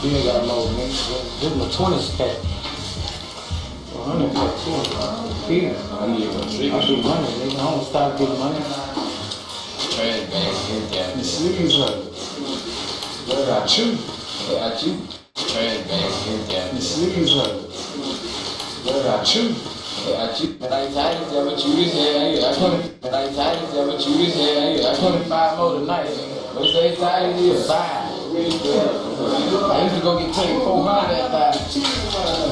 Bill got low, nigga. This is my 20 stack. 100 pack too. Peter. I do money, nigga. I don't stop getting money. Trash bag. The sleeves hurt. They got you. They got you. Trash bag. The sleeves hurt. They got you. They got you. Like Titus, I'm a choose here. I 20. Like Titus, I'm a choose here. I 25 more tonight. But say Titus is 5. I used to go get paid $400 at 5.